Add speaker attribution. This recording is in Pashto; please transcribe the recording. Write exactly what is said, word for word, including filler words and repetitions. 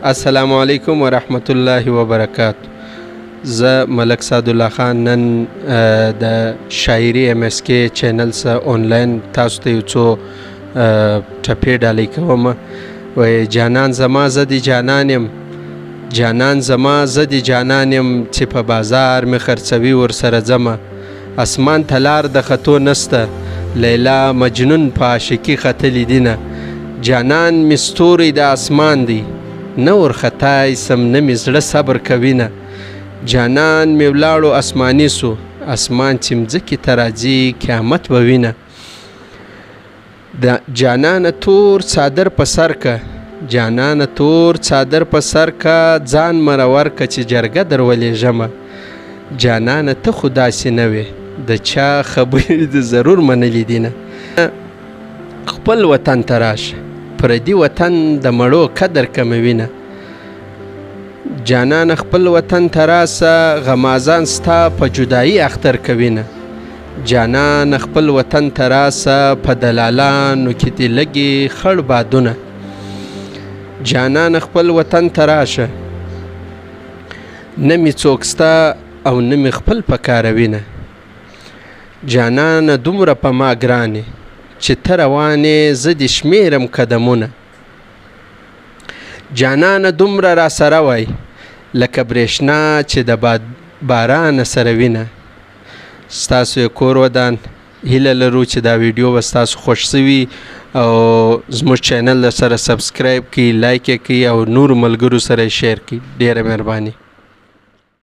Speaker 1: السلام علیکم ورحمت الله وبرکاتو. زه ملک سعدالله خان نن د شاعري ام اس کې چینل سره آنلاین تاسو ته یو څو ټپې ډالۍ کوم. وایي جانان زما زه د جانان یم، جانان زما زه د جانان یم، چې په بازار مې خرڅوي ورسره ځمه. اسمان ته لار د خطو نسته، لیلا مجنون په عاشقي ختلي دینه. جانان مې ستوری د اسمان دی، نه ورختای سم نه مې زړه صبر کوینه. جانان مې ولاړو اسماني سو، اسمان چې مځکې ته راځي قیامت به وینه. د جانانه تور څادر په سر که، جانانه تور څادر په سر که، ځان مرور که چې جرګه در ولېږمه. جانانه ته خو داسې نه وې، د چا خبرې د ضرور منلي دي نه. خپل وطن ته راشه، پردي وطن د مړو قدر کموینه. جانان خپل وطن ته راسه، غمازان ستا په جدایي اختر کوینه. جانان خپل وطن ته راسه، په دلالانو کې دې لګي خړ بادونه. جانان خپل وطن ته راشه، نه مې څوک ستا او نه مې خپل په کاروینه. جانان دومره په ما ګرانې چې ته روانې زه دې شمېرم قدمونه. جانان دومره را سره وای لکه برېښنا چې د باد باران سره وینه. ستاسو یې کور ودان هیله لرو چې دا ویډیو به ستاسو خوښ شوي او زموږ چینل سره سبسکرایب کړئ، لایک یې کړئ او نورو ملګرو سره یې شیر کړئ. ډېره مهرباني.